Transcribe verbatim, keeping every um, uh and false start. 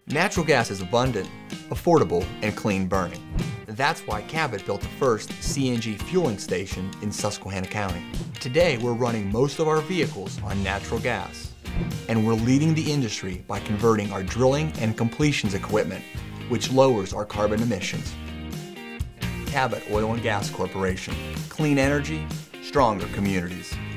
Natural gas is abundant, affordable, and clean burning. That's why Cabot built the first C N G fueling station in Susquehanna County. Today, we're running most of our vehicles on natural gas, and we're leading the industry by converting our drilling and completions equipment, which lowers our carbon emissions. Cabot Oil and Gas Corporation. Clean energy, stronger communities.